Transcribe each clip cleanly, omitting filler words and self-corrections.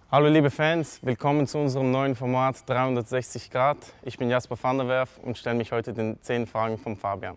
Hallo liebe Fans, willkommen zu unserem neuen Format 360 Grad. Ich bin Jasper van der Werf und stelle mich heute den 10 Fragen von Fabian.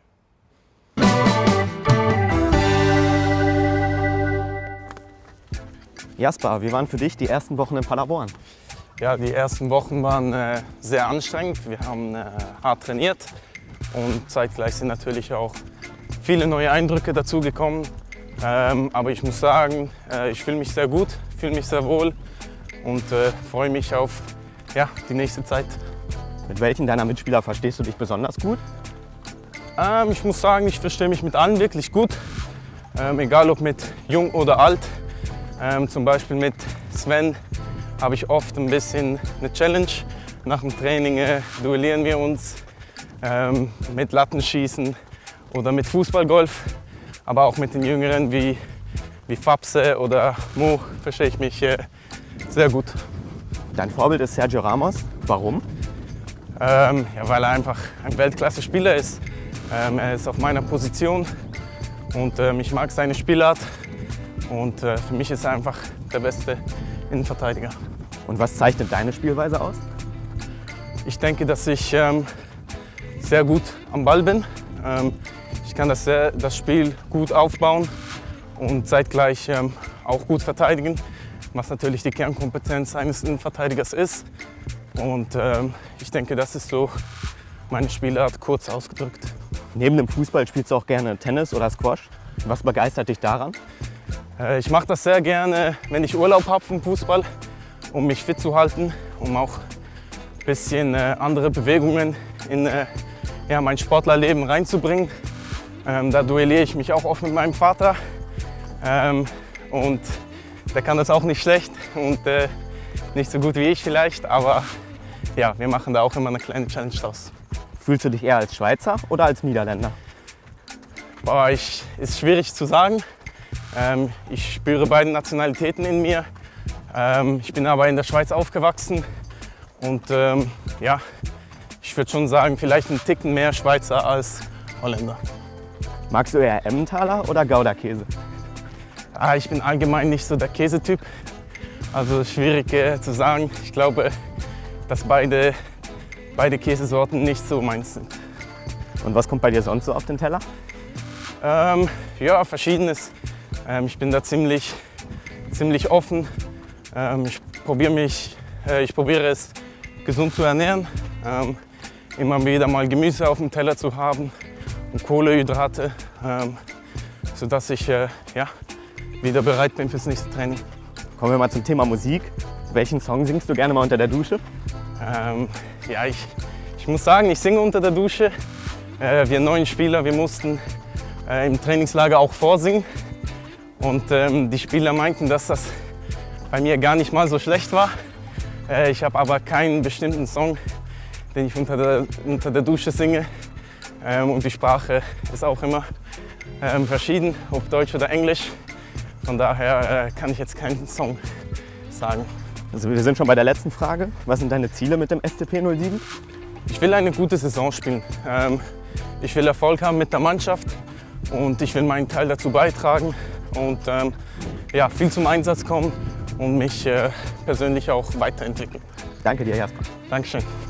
Jasper, wie waren für dich die ersten Wochen in Paderborn? Ja, die ersten Wochen waren sehr anstrengend. Wir haben hart trainiert und zeitgleich sind natürlich auch viele neue Eindrücke dazugekommen. Aber ich muss sagen, ich fühle mich sehr gut, fühle mich sehr wohl und freue mich auf die nächste Zeit. Mit welchen deiner Mitspieler verstehst du dich besonders gut? Ich muss sagen, ich verstehe mich mit allen wirklich gut, egal ob mit jung oder alt. Zum Beispiel mit Sven habe ich oft ein bisschen eine Challenge. Nach dem Training duellieren wir uns mit Lattenschießen oder mit Fußballgolf. Aber auch mit den Jüngeren wie Fabse oder Mo verstehe ich mich sehr gut. Dein Vorbild ist Sergio Ramos. Warum? Weil er einfach ein Weltklasse-Spieler ist. Er ist auf meiner Position und ich mag seine Spielart. Und für mich ist er einfach der beste Innenverteidiger. Und was zeichnet deine Spielweise aus? Ich denke, dass ich sehr gut am Ball bin. Ich kann das Spiel gut aufbauen und zeitgleich auch gut verteidigen, was natürlich die Kernkompetenz eines Innenverteidigers ist. Und ich denke, das ist so meine Spielart, kurz ausgedrückt. Neben dem Fußball spielst du auch gerne Tennis oder Squash. Was begeistert dich daran? Ich mache das sehr gerne, wenn ich Urlaub habe vom Fußball, um mich fit zu halten, um auch ein bisschen andere Bewegungen in mein Sportlerleben reinzubringen. Da duelliere ich mich auch oft mit meinem Vater und der kann das auch nicht schlecht und nicht so gut wie ich vielleicht, aber ja, wir machen da auch immer eine kleine Challenge draus. Fühlst du dich eher als Schweizer oder als Niederländer? Ist schwierig zu sagen. Ich spüre beide Nationalitäten in mir. Ich bin aber in der Schweiz aufgewachsen und ich würde schon sagen, vielleicht einen Ticken mehr Schweizer als Holländer. Magst du eher Emmentaler oder Gouda-Käse? Ich bin allgemein nicht so der Käsetyp. Also schwierig zu sagen. Ich glaube, dass beide Käsesorten nicht so meins sind. Und was kommt bei dir sonst so auf den Teller? Verschiedenes. Ich bin da ziemlich offen. Ich probiere es gesund zu ernähren. Immer wieder mal Gemüse auf dem Teller zu haben und Kohlenhydrate, sodass ich wieder bereit bin fürs nächste Training. Kommen wir mal zum Thema Musik. Welchen Song singst du gerne mal unter der Dusche? Ich muss sagen, ich singe unter der Dusche. Wir neuen Spieler, wir mussten im Trainingslager auch vorsingen. Und die Spieler meinten, dass das bei mir gar nicht mal so schlecht war. Ich habe aber keinen bestimmten Song, den ich unter der Dusche singe. Und die Sprache ist auch immer verschieden, ob Deutsch oder Englisch. Von daher kann ich jetzt keinen Song sagen. Also wir sind schon bei der letzten Frage. Was sind deine Ziele mit dem SCP 07? Ich will eine gute Saison spielen. Ich will Erfolg haben mit der Mannschaft und ich will meinen Teil dazu beitragen und viel zum Einsatz kommen und mich persönlich auch weiterentwickeln. Danke dir, Jasper. Dankeschön.